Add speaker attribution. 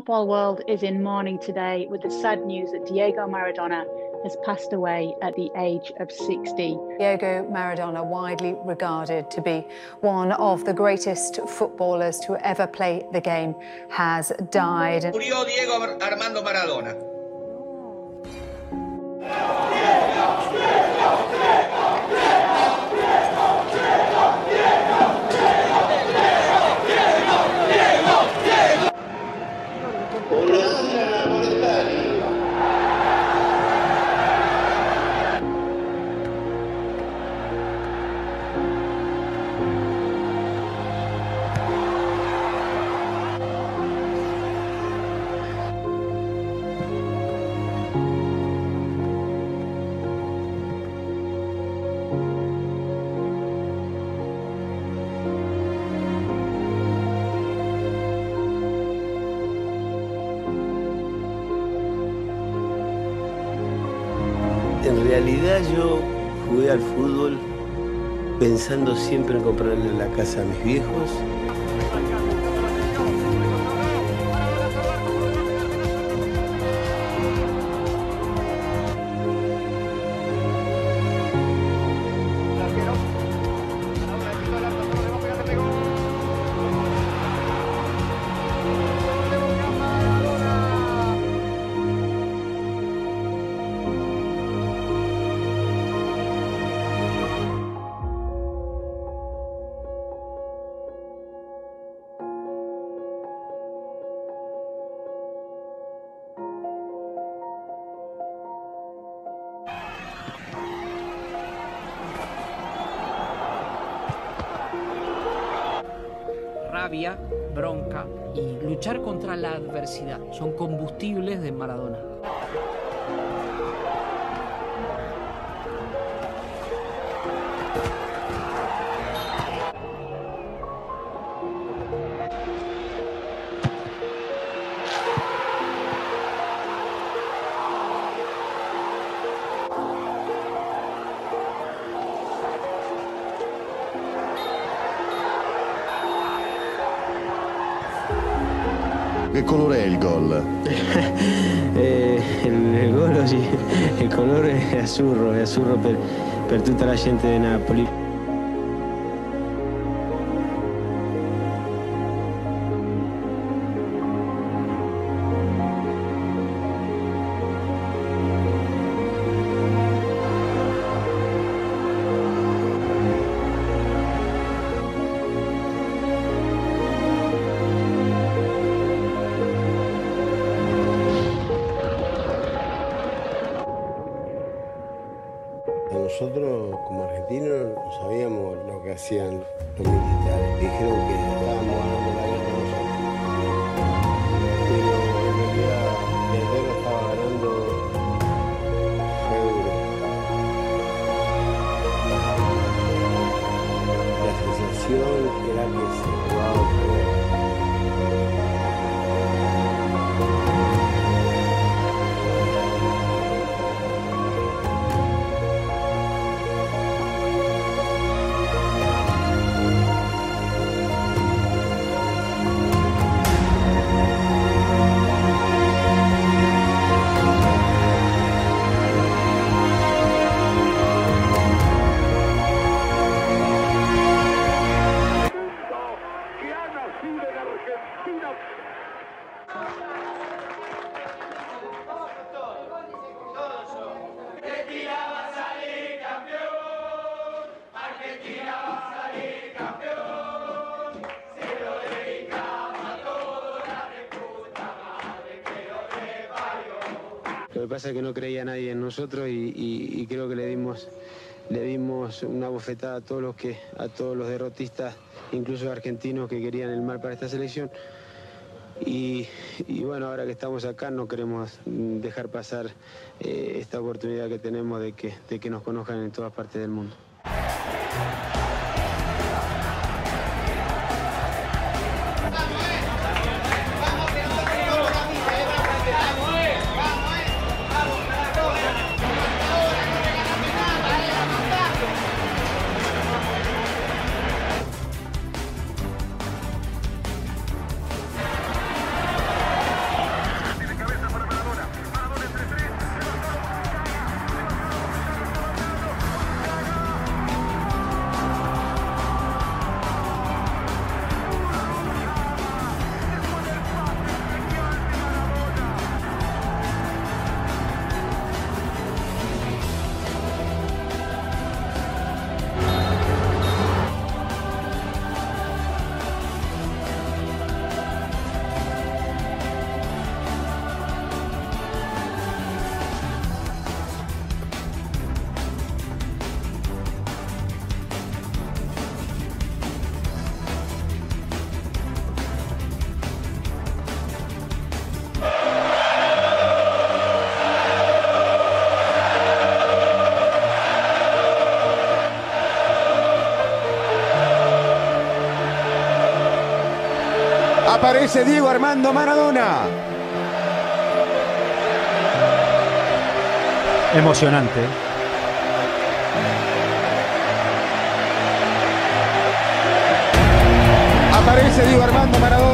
Speaker 1: Football world is in mourning today with the sad news that Diego Maradona has passed away at the age of 60.
Speaker 2: Diego Maradona, widely regarded to be one of the greatest footballers to ever play the game, has died.
Speaker 3: Murió Diego Armando Maradona.
Speaker 4: En realidad yo jugué al fútbol pensando siempre en comprarle la casa a mis viejos.
Speaker 5: Rabia, bronca y luchar contra la adversidad son combustibles de Maradona.
Speaker 6: Che colore è il gol?
Speaker 4: Il gol sì, il colore è azzurro per tutta la gente di Napoli. Nosotros como argentinos no sabíamos lo que hacían los militares. Dijeron que estábamos ganando la guerra nosotros. Pero en realidad Inglaterra estaba ganando euros. La sensación era que se jugaba un poder.
Speaker 3: Argentina va a salir campeón, Argentina va a salir campeón, se lo dedicamos a toda la reputa madre que lo parió.
Speaker 4: Lo que pasa es que no creía nadie en nosotros y creo que le dimos una bofetada a todos los derrotistas, incluso argentinos que querían el mal para esta selección. Y bueno, ahora que estamos acá no queremos dejar pasar esta oportunidad que tenemos de que nos conozcan en todas partes del mundo.
Speaker 7: Aparece Diego Armando Maradona.
Speaker 8: Emocionante.
Speaker 7: Aparece Diego Armando Maradona.